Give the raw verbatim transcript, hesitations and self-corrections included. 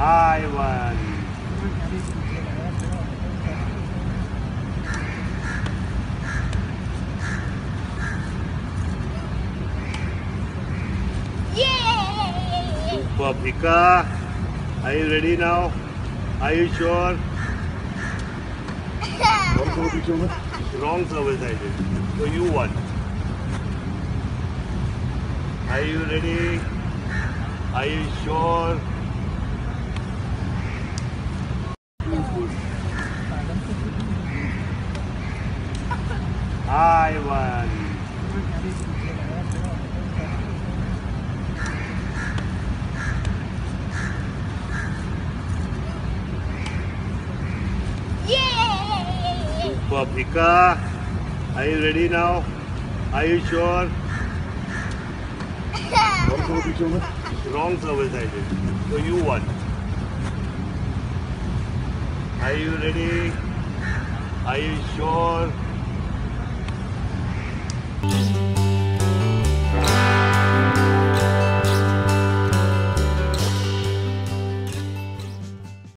I won. Yay! Superb. Iqra, are you ready now? Are you sure? Wrong service I did. So you won. Are you ready? Are you sure? I won. Yay! Superb. Iqra, are you ready now? Are you sure? Wrong service I did. So you won. Are you ready? Are you sure?